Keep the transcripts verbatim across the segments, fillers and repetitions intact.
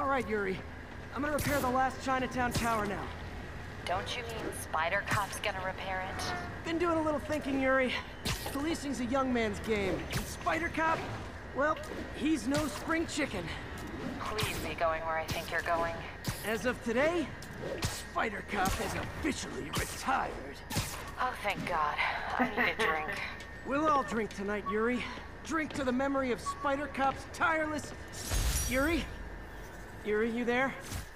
All right, Yuri. I'm gonna repair the last Chinatown tower now. Don't you mean Spider Cop's gonna repair it? Been doing a little thinking, Yuri. Policing's a young man's game, and Spider Cop, well, he's no spring chicken. Please be going where I think you're going. As of today, Spider Cop is officially retired. Oh, thank God. I need a drink. We'll all drink tonight, Yuri. Drink to the memory of Spider Cop's tireless... Yuri? Yuri, you there?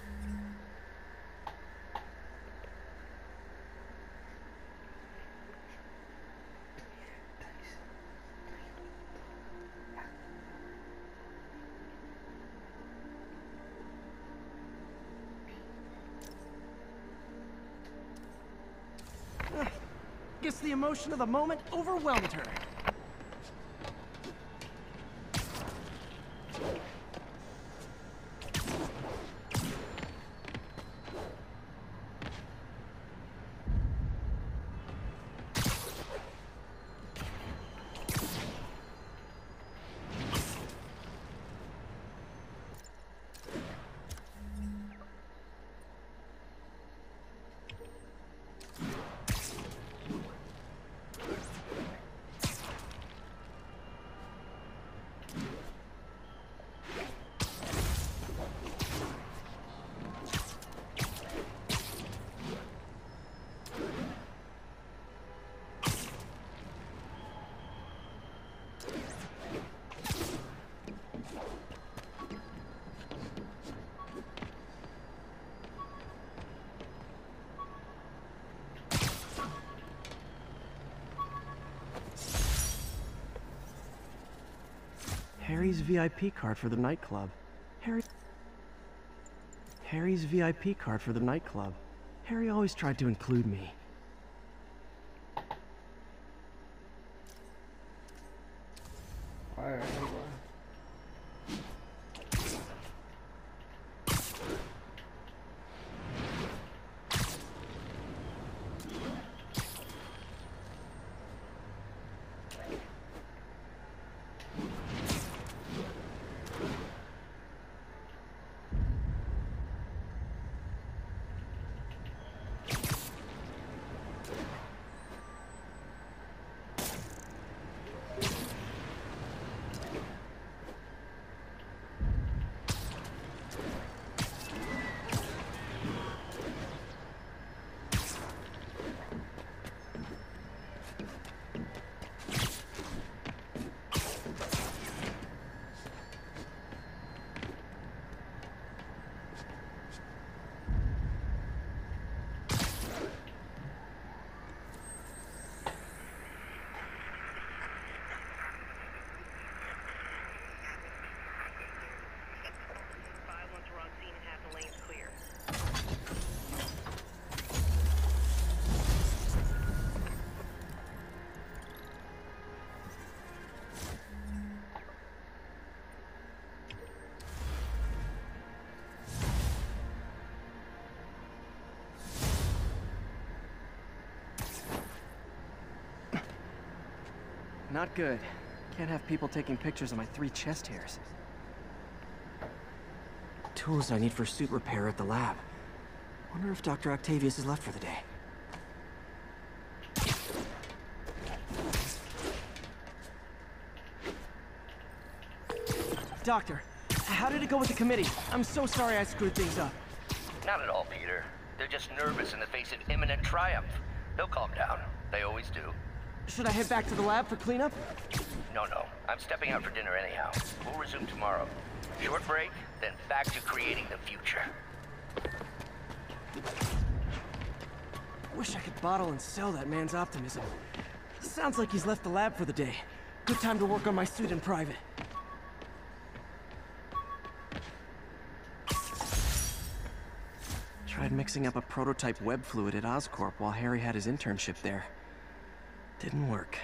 Guess the emotion of the moment overwhelmed her. Harry's V I P card for the nightclub. Harry... Harry's V I P card for the nightclub. Harry always tried to include me. Alright, Not good. Can't have people taking pictures of my three chest hairs. Tools I need for suit repair at the lab. Wonder if Doctor Octavius is left for the day. Doctor, how did it go with the committee? I'm so sorry I screwed things up. Not at all, Peter. They're just nervous in the face of imminent triumph. They'll calm down. They always do. Should I head back to the lab for cleanup? No, no. I'm stepping out for dinner anyhow. We'll resume tomorrow. Short break, then back to creating the future. Wish I could bottle and sell that man's optimism. Sounds like he's left the lab for the day. Good time to work on my suit in private. Tried mixing up a prototype web fluid at Oscorp while Harry had his internship there. Didn't work.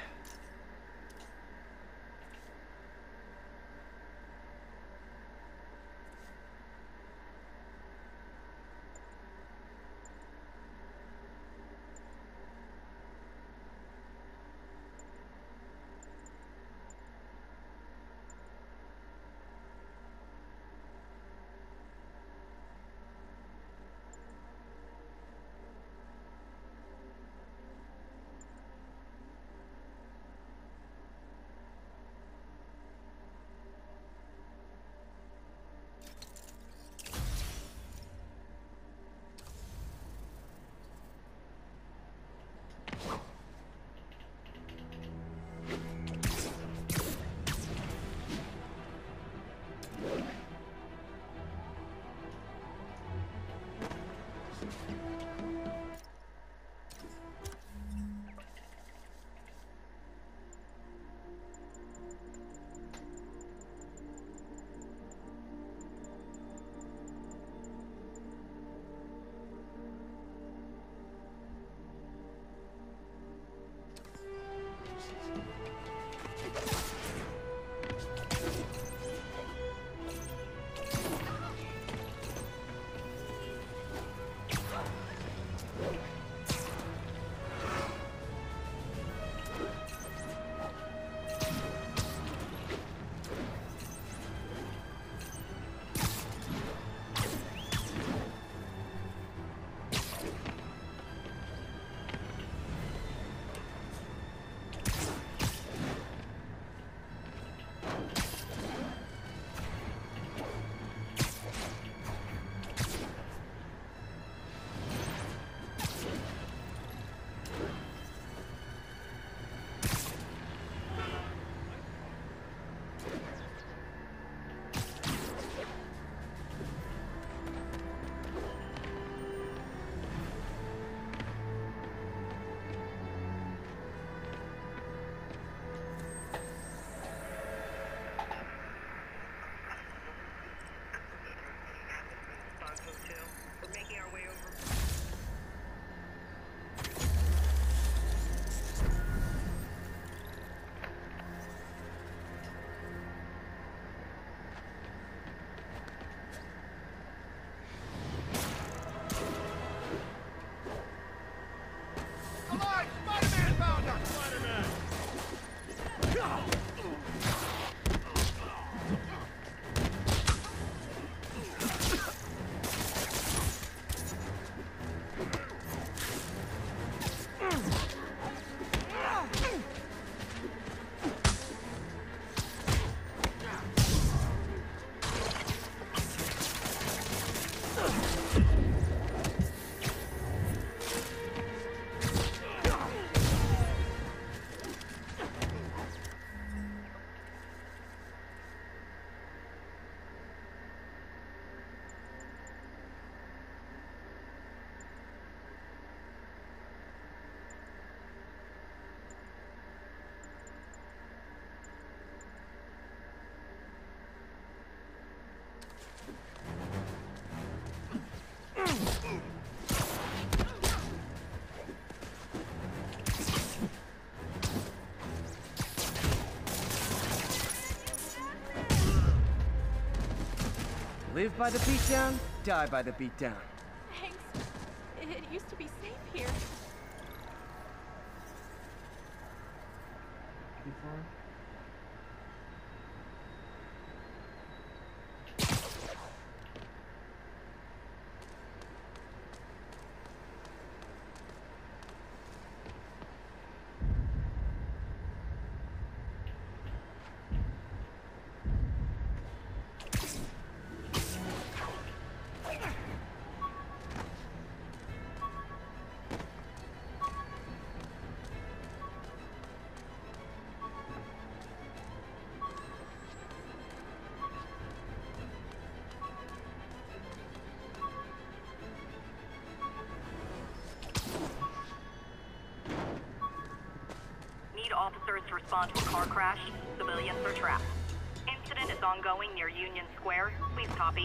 Live by the beatdown, die by the beatdown. Thanks. It used to be safe here. Before? Officers to respond to a car crash. Civilians are trapped. Incident is ongoing near Union Square. Please copy.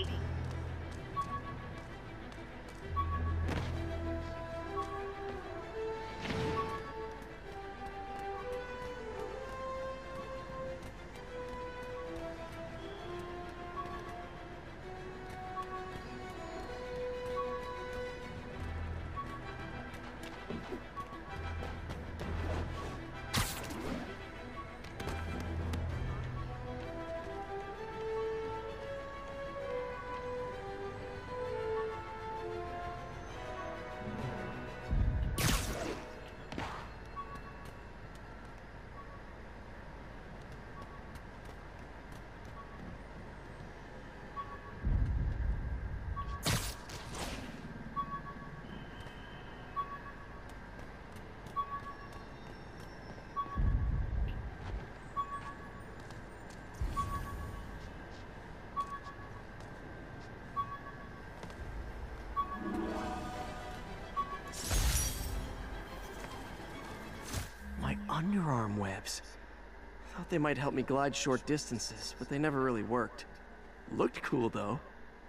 Underarm webs. Thought they might help me glide short distances, but they never really worked. Looked cool, though.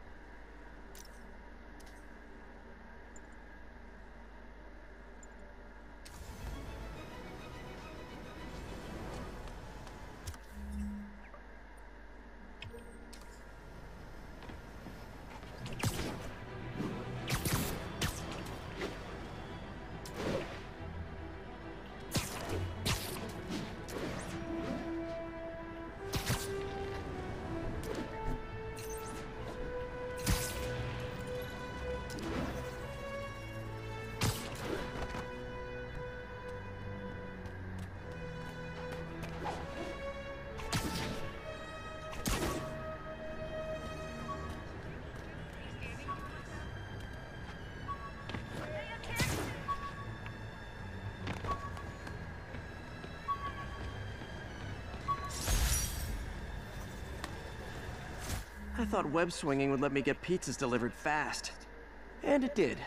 I thought web swinging would let me get pizzas delivered fast. And it did.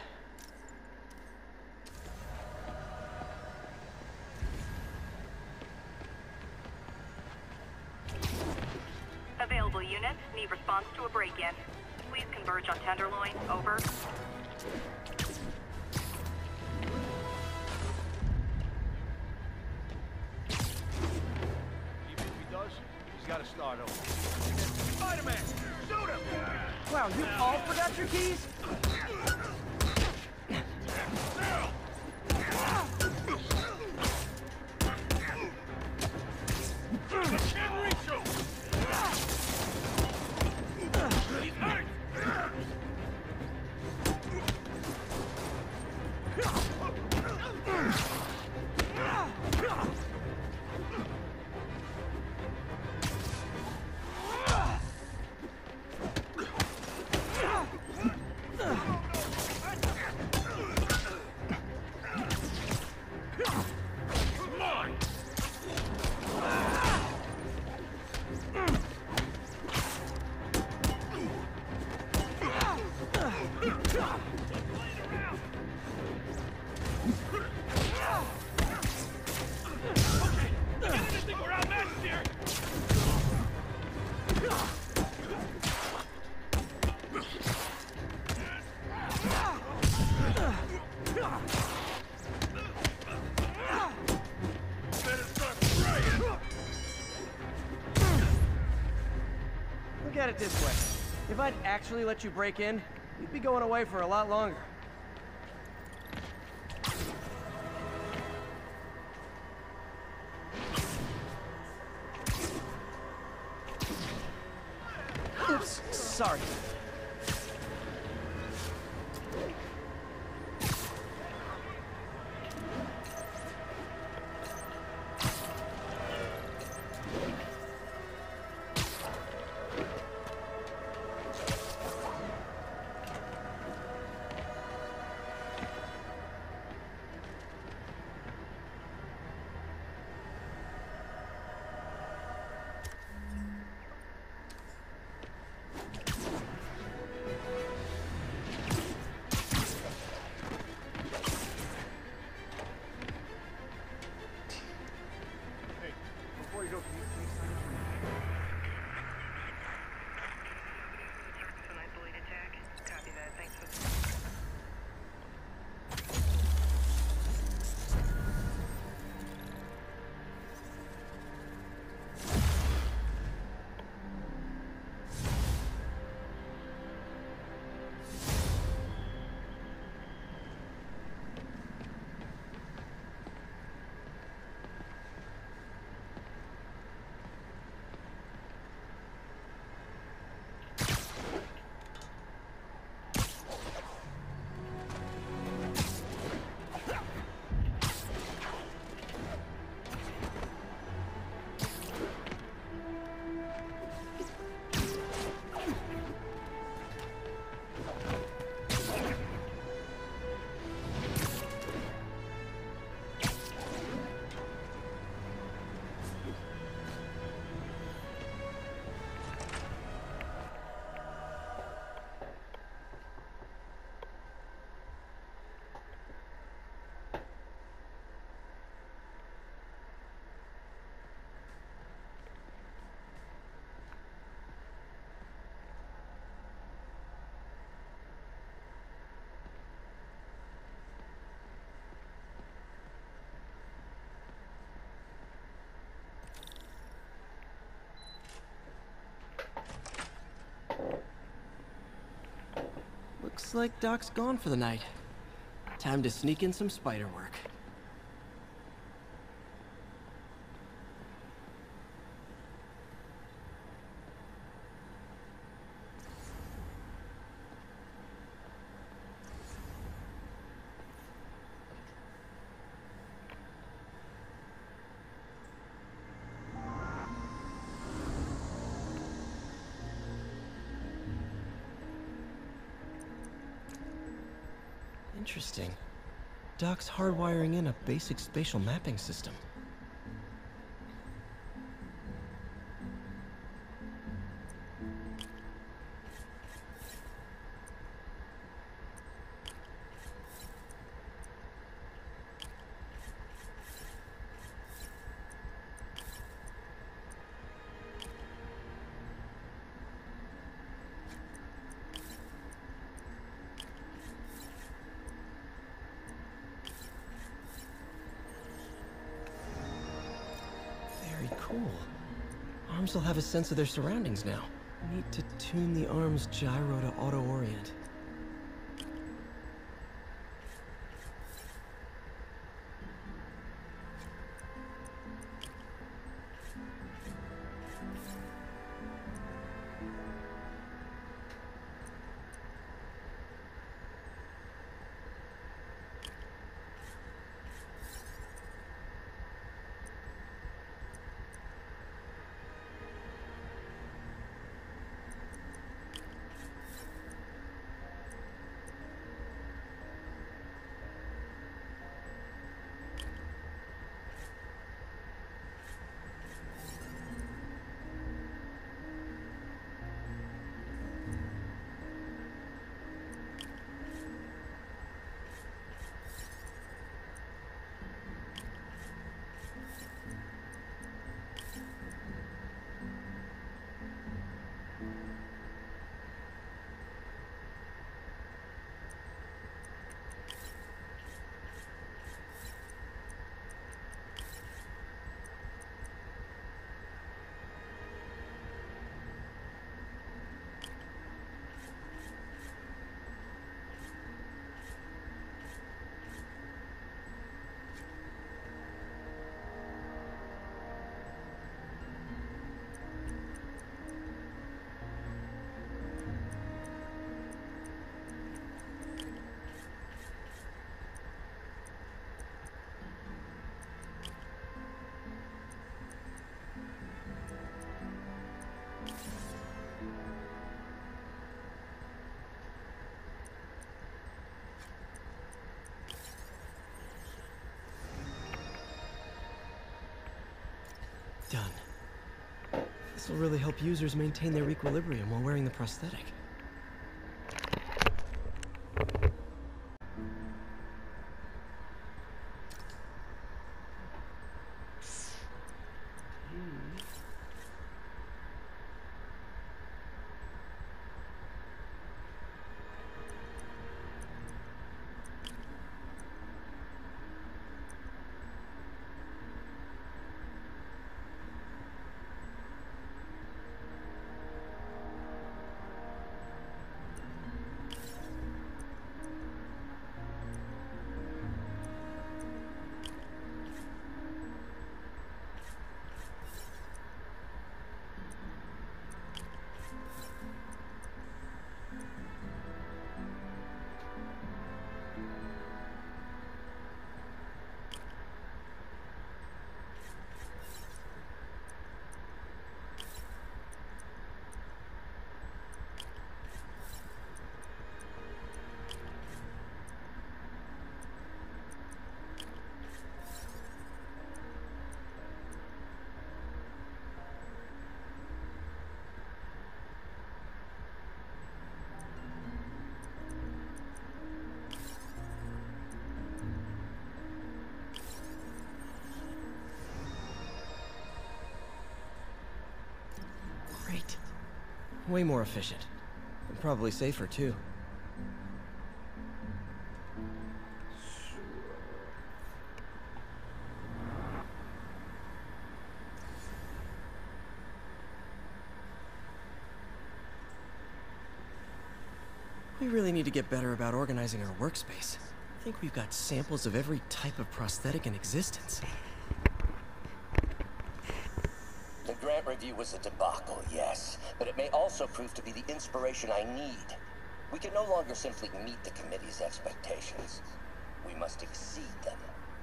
Available units need response to a break-in. Please converge on Tenderloin. Over. Even if he does, he's got to start over. Spider-Man! Shoot him! Wow, you all forgot your keys? Can't reach him! He's hurt! Look at it this way. If I'd actually let you break in, you'd be going away for a lot longer. Oops, sorry. Looks like Doc's gone for the night. Time to sneak in some spider work. Interesting. Doc's hardwiring in a basic spatial mapping system. Cool. Arms will have a sense of their surroundings now. Need to tune the arm's gyro to auto-orient. Done. This will really help users maintain their equilibrium while wearing the prosthetic. Great. Way more efficient. And probably safer, too. We really need to get better about organizing our workspace. I think we've got samples of every type of prosthetic in existence. The grant review was a debacle, yes, but it may also prove to be the inspiration I need. We can no longer simply meet the committee's expectations. We must exceed them.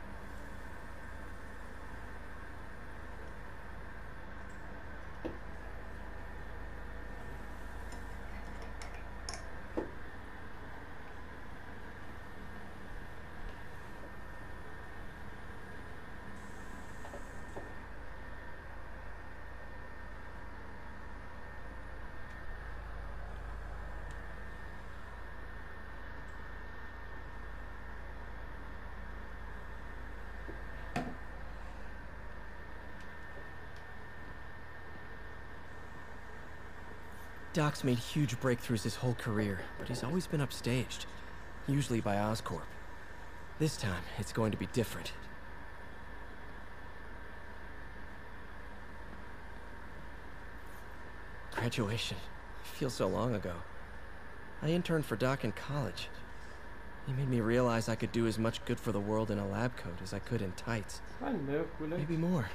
Doc's made huge breakthroughs his whole career, but he's always been upstaged, usually by Oscorp. This time, it's going to be different. Graduation. Feels so long ago. I interned for Doc in college. He made me realize I could do as much good for the world in a lab coat as I could in tights. Maybe more.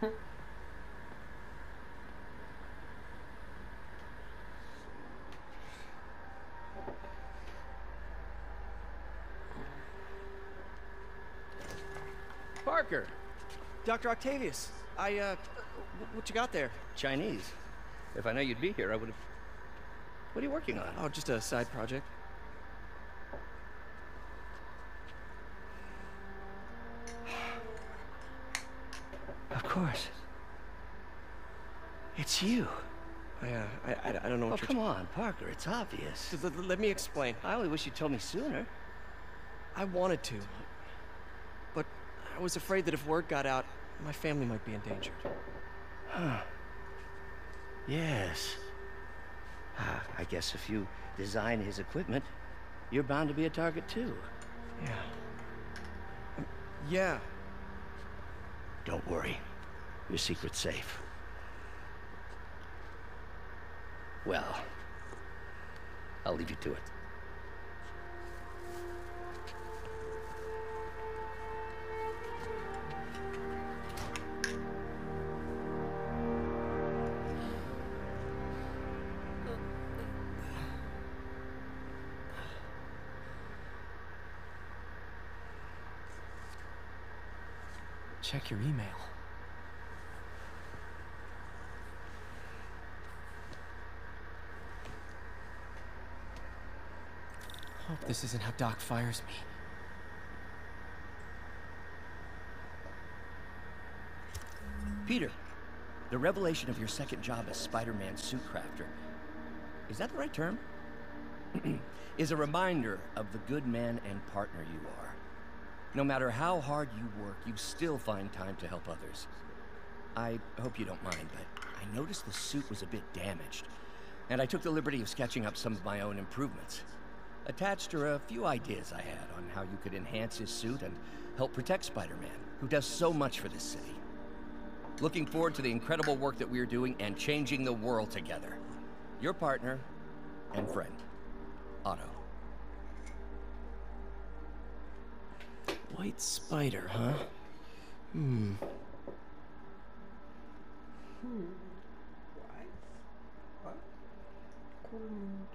Parker! Doctor Octavius, I, uh, what you got there? Chinese. If I know you'd be here, I would have... What are you working on? Oh, just a side project. Of course. It's you. I, uh, I, I, I don't know Oh, what you're... come on, Parker, it's obvious. L- l- let me explain. I only wish you told me sooner. I wanted to, but I was afraid that if word got out, my family might be endangered. Huh. Yes. Ah, I guess if you design his equipment, you're bound to be a target too. Yeah. Um, yeah. Don't worry. Your secret's safe. Well, I'll leave you to it. Check your email. Hope this isn't how Doc fires me. Peter, the revelation of your second job as Spider-Man suit crafter, is that the right term? Is a reminder of the good man and partner you are. No matter how hard you work, you still find time to help others. I hope you don't mind, but I noticed the suit was a bit damaged, and I took the liberty of sketching up some of my own improvements. Attached are a few ideas I had on how you could enhance his suit and help protect Spider-Man, who does so much for this city. Looking forward to the incredible work that we're doing and changing the world together. Your partner and friend, Otto. White spider, huh? Hmm. Hmm. What? What? Cool.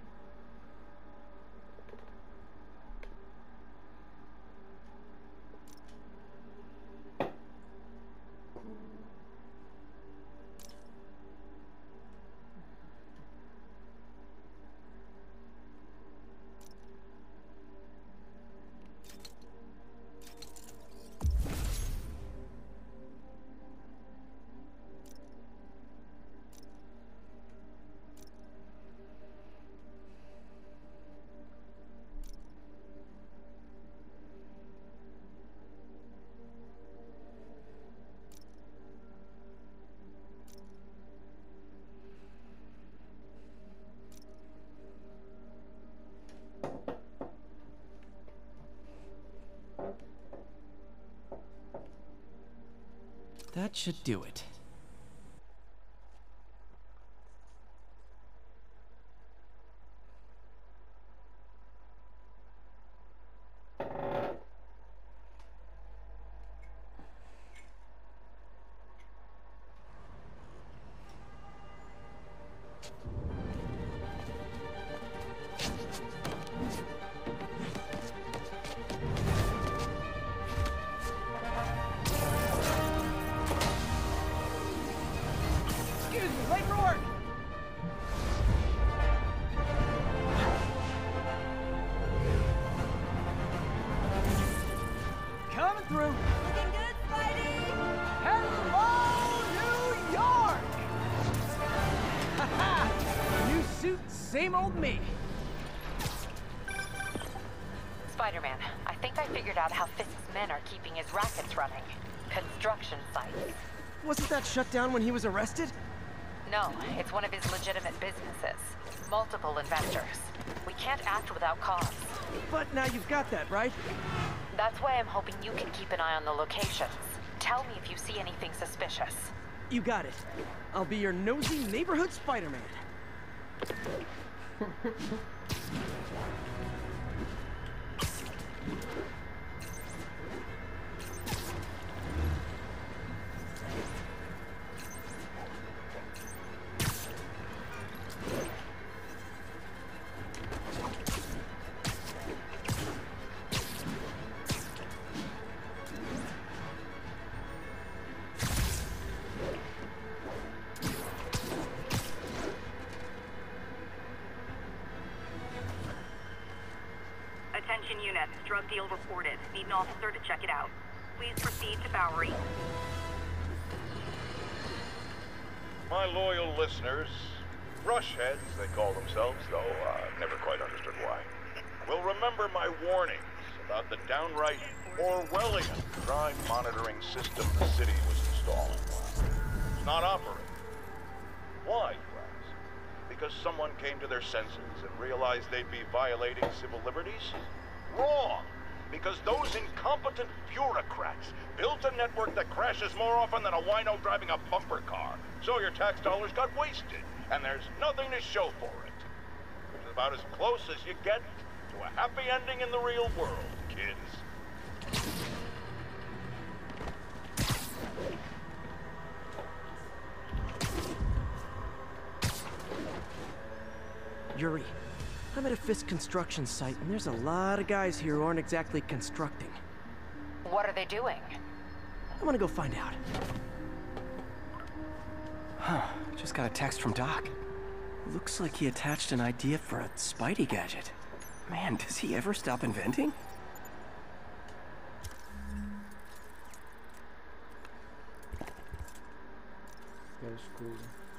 That should do it. same old me. Spider-Man, I think I figured out how Fisk's men are keeping his rackets running. Construction sites. Wasn't that shut down when he was arrested? No, it's one of his legitimate businesses. Multiple investors. We can't act without cause. But now you've got that, right? That's why I'm hoping you can keep an eye on the locations. Tell me if you see anything suspicious. You got it. I'll be your nosy neighborhood Spider-Man. Attention units, drug deal reported. Need an officer to check it out. Please proceed to Bowery. My loyal listeners, brushheads they call themselves, though I uh, never quite understood why, will remember my warnings about the downright Orwellian crime monitoring system the city was installing. It's not operating. Why, you ask? Because someone came to their senses and realized they'd be violating civil liberties? Wrong! Because those incompetent bureaucrats built a network that crashes more often than a wino driving a bumper car. So your tax dollars got wasted, and there's nothing to show for it. Which is about as close as you get to a happy ending in the real world, kids. Yuri, I'm at a Fisk construction site, and there's a lot of guys here who aren't exactly constructing. What are they doing? I want to go find out. Huh, just got a text from Doc. Looks like he attached an idea for a Spidey gadget. Man, does he ever stop inventing? That's cool.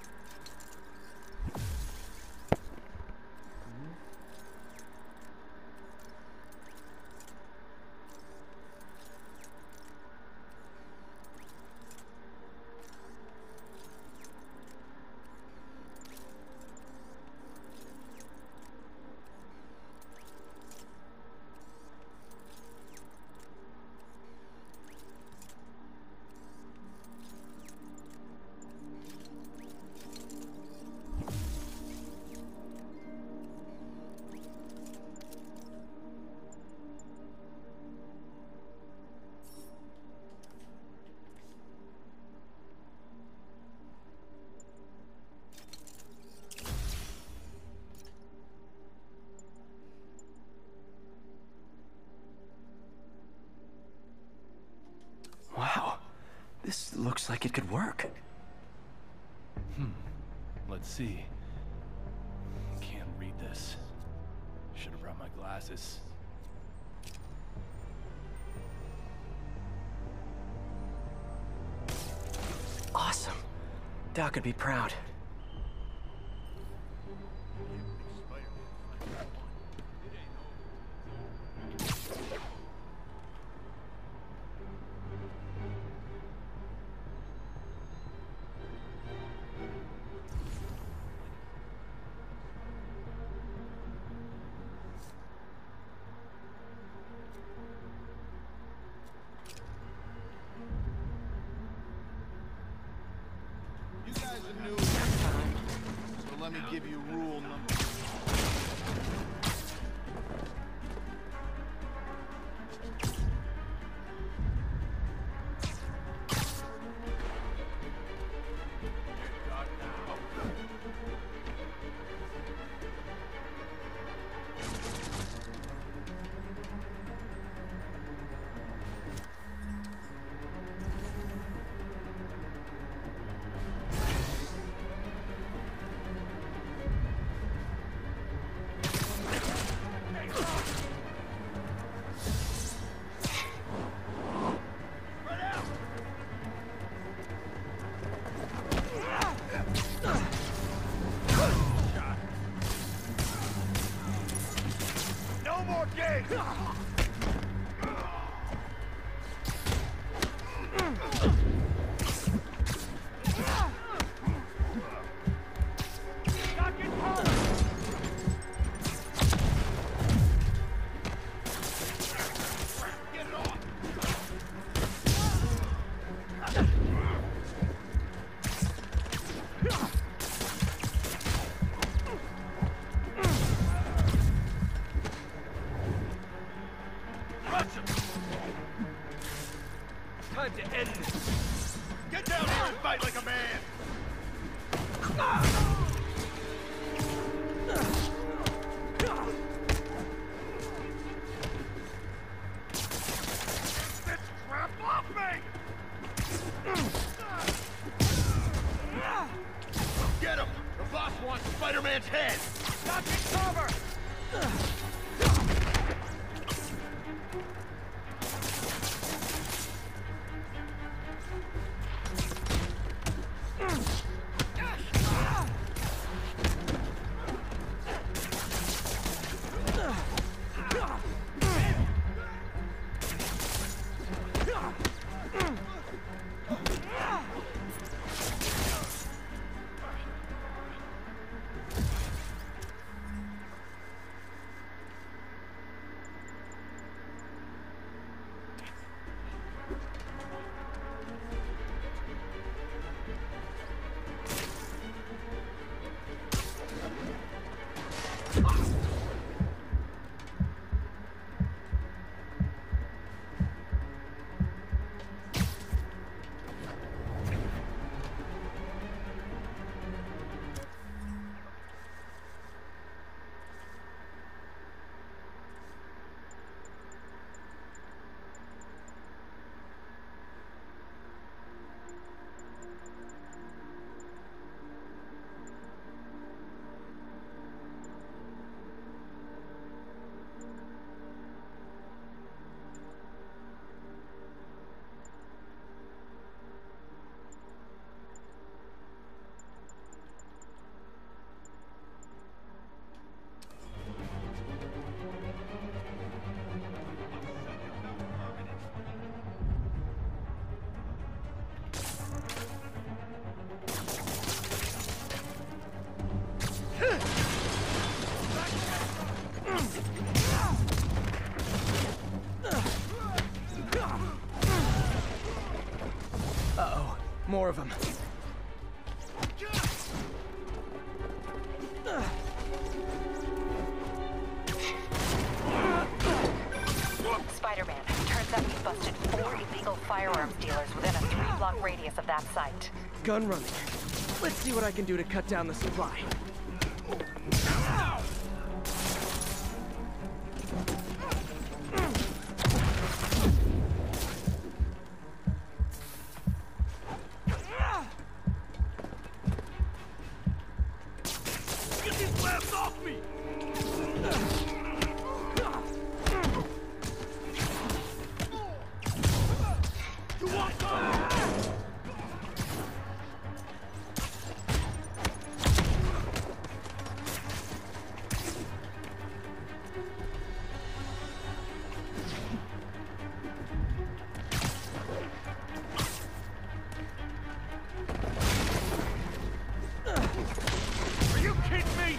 Wow, this looks like it could work. Hmm, let's see. Can't read this. Should have brought my glasses. Awesome. Doc would be proud. You guys are new, so let me give you rule number. No more games! Time to end this. Get down here and fight like a man! Get crap off me! Get him! The boss wants Spider-Man's head! Got your cover! Uh-oh, more of them. Spider-Man, turns out we busted four illegal firearms dealers within a three-block radius of that site. Gun running. Let's see what I can do to cut down the supply. Get these labs off me! You want some? Are you kidding me?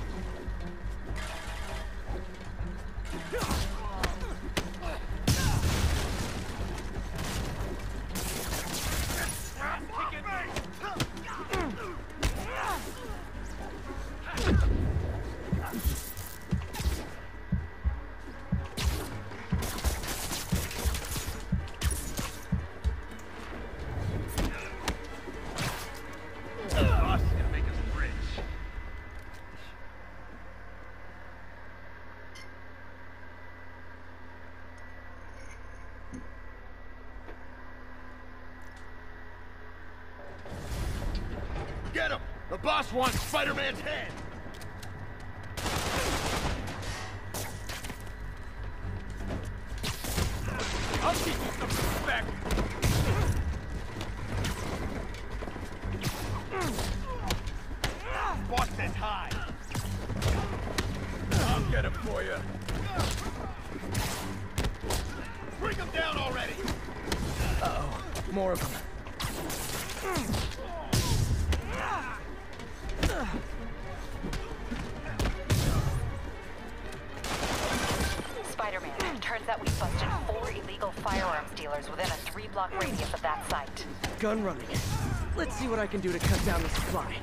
Get him! The boss wants Spider-Man's head! I'll teach you some respect! Boss says hi! I'll get him! left for you. Bring them down already! Uh-oh. More of them. Spider-Man, turns out we busted four illegal firearms dealers within a three-block radius of that site. Gun running. Let's see what I can do to cut down the supply.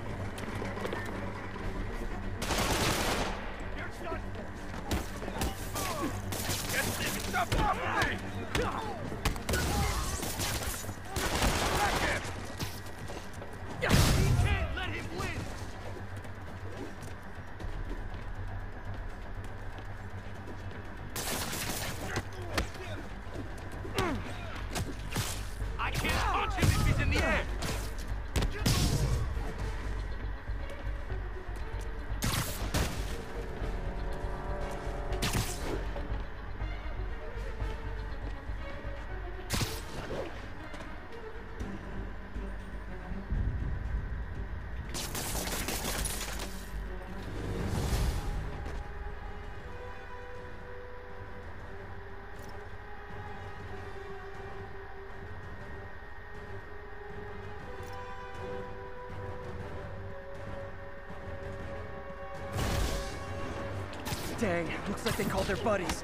Get this stuff off of me! Back him! He can't let him win! I can't punch him if he's in the air! Dang, looks like they called their buddies.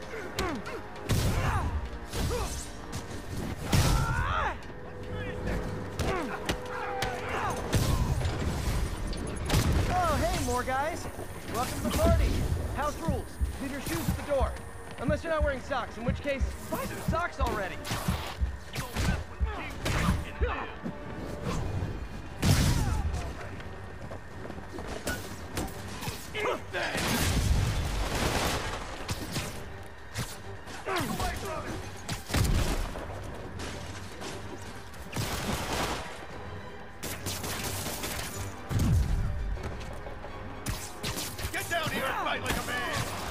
Oh, hey, more guys. Welcome to the party. House rules. Leave your shoes at the door. Unless you're not wearing socks, in which case, buy some socks already. Get down here and fight like a man!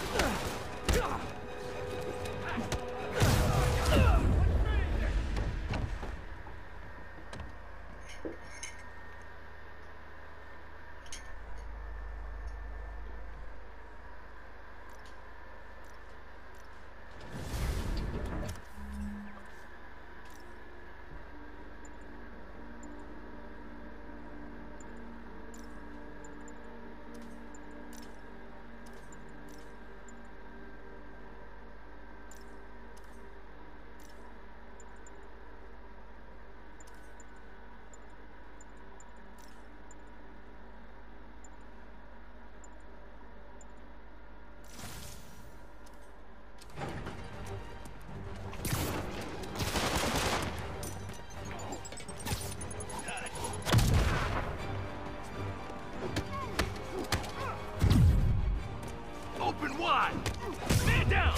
Open wide! Man down!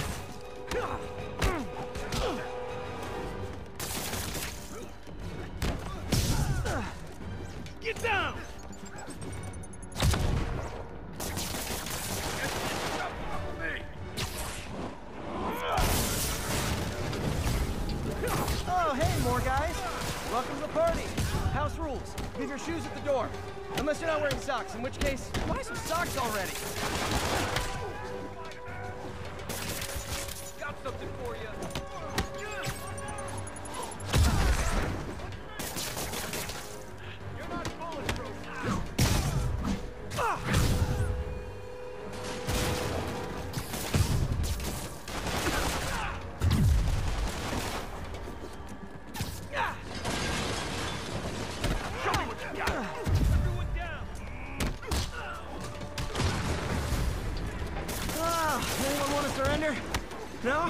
Get down! Oh, hey, more guys. Welcome to the party. House rules. Leave your shoes at the door. Unless you're not wearing socks, in which case, buy some socks already. Got something for you. You're not bulletproof. Ah! Anyone want to surrender? No?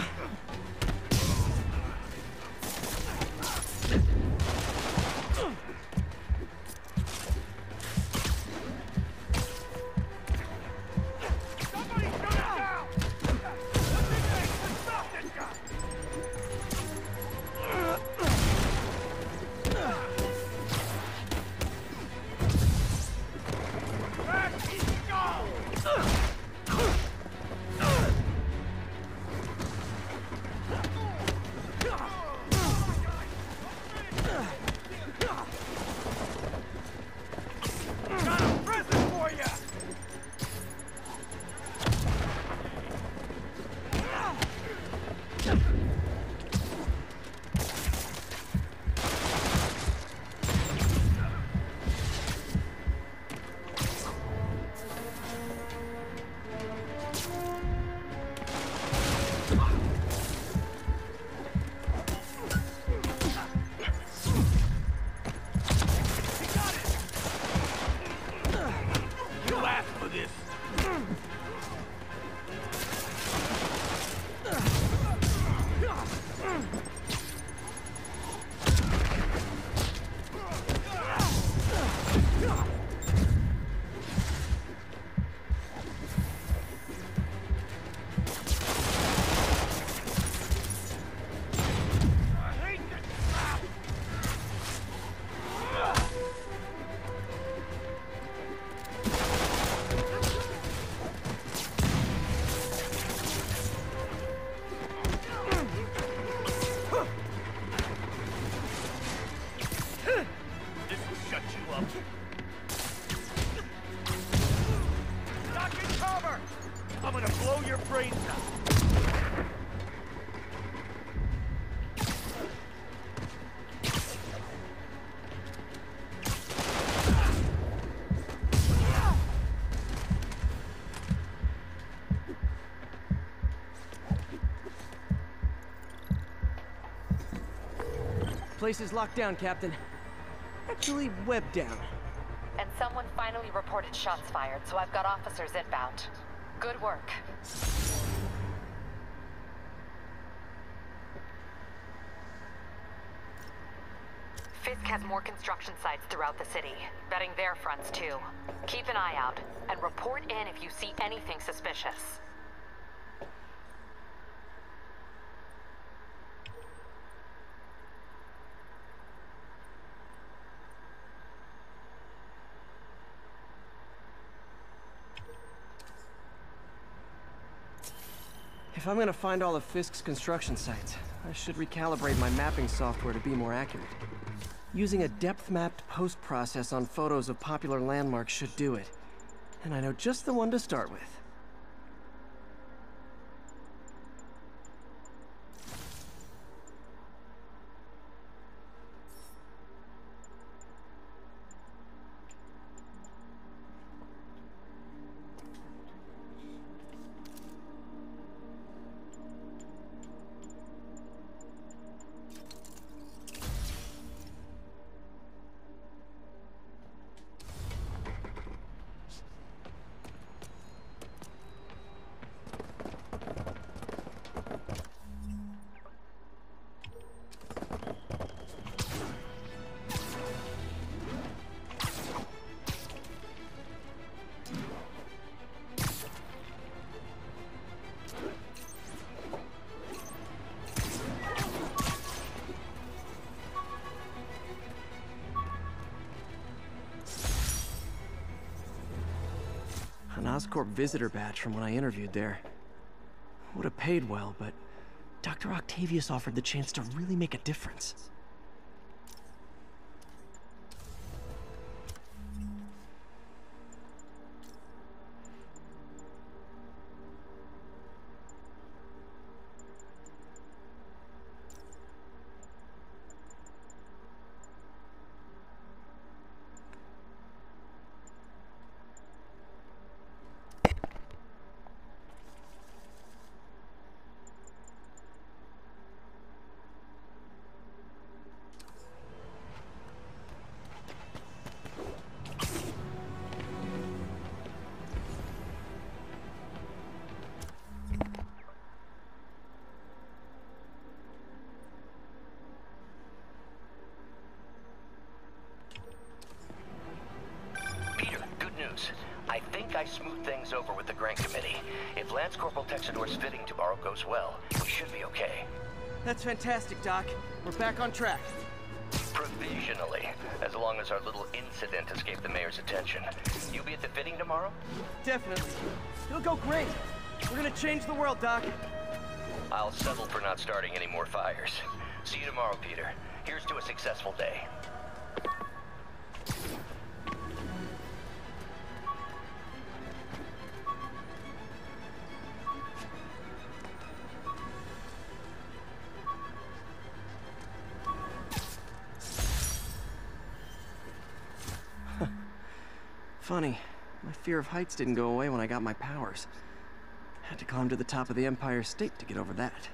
Somebody shut it down! What's his name? Stop this guy! Back he goes! gonna blow your brains out. Place is locked down, Captain. Actually, webbed down. And someone finally reported shots fired, so I've got officers inbound. Good work. Fisk has more construction sites throughout the city, vetting their fronts too. Keep an eye out, and report in if you see anything suspicious. If I'm gonna find all of Fisk's construction sites, I should recalibrate my mapping software to be more accurate. Using a depth-mapped post-process on photos of popular landmarks should do it. And I know just the one to start with. An Oscorp visitor badge from when I interviewed there. Would have paid well, but Doctor Octavius offered the chance to really make a difference. I think I smoothed things over with the grant committee. If Lance Corporal Texidor's fitting tomorrow goes well, we should be okay. That's fantastic, Doc. We're back on track. Provisionally, as long as our little incident escaped the mayor's attention. You be at the fitting tomorrow? Definitely. It'll go great. We're gonna change the world, Doc. I'll settle for not starting any more fires. See you tomorrow, Peter. Here's to a successful day. Funny, my fear of heights didn't go away when I got my powers. Had to climb to the top of the Empire State to get over that.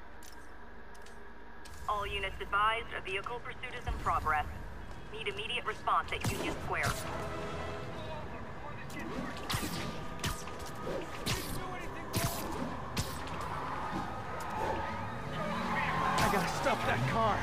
All units advised, a vehicle pursuit is in progress. Need immediate response at Union Square. I gotta stop that car.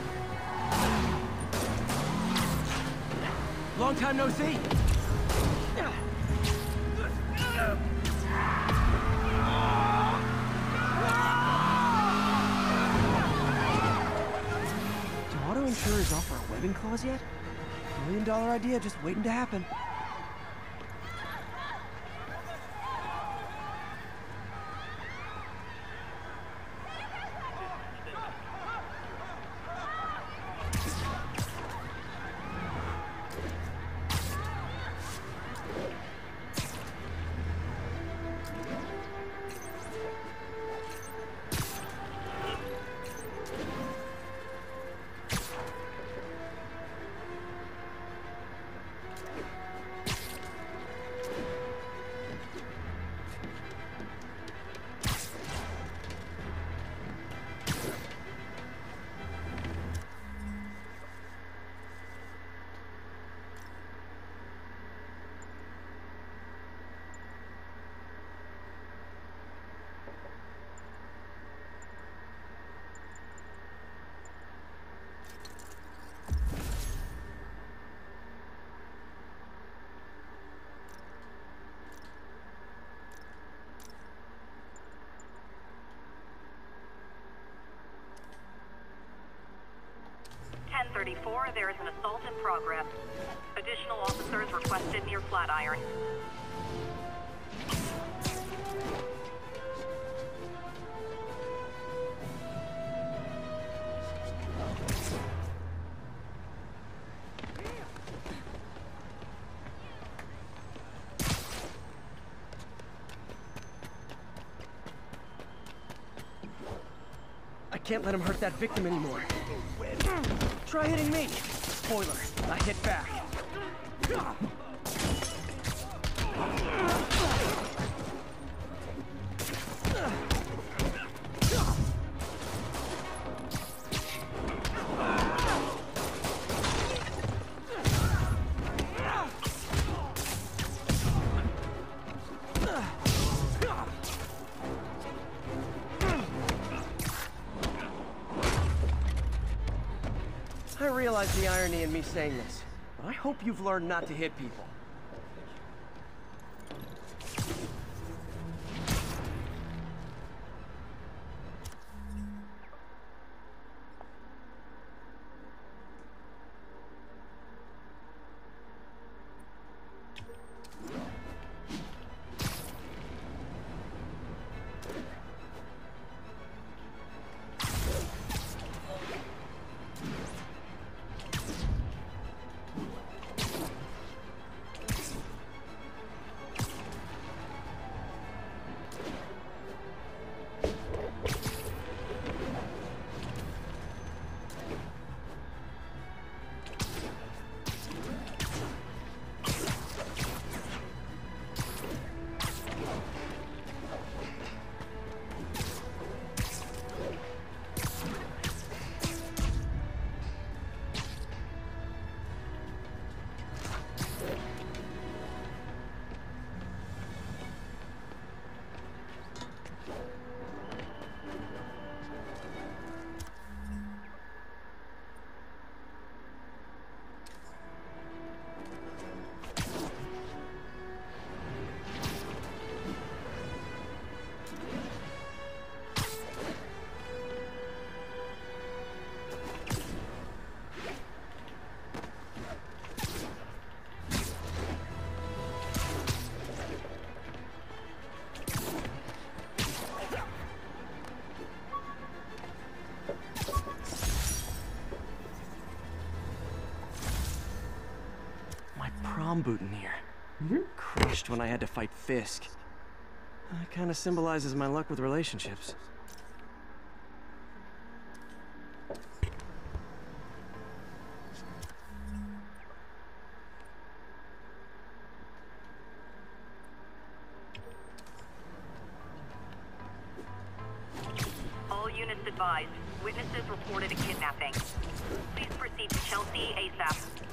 Long time no see. doors off our webbing claws yet? Million dollar idea just waiting to happen. ten thirty-four, there is an assault in progress. Additional officers requested near Flatiron. I can't let him hurt that victim anymore. Try hitting me. Spoiler, I hit back. I realize the irony in me saying this, but I hope you've learned not to hit people. Prom boutonniere. Mm-hmm. Crushed when I had to fight Fisk. That kind of symbolizes my luck with relationships. All units advised. Witnesses reported a kidnapping. Please proceed to Chelsea ASAP.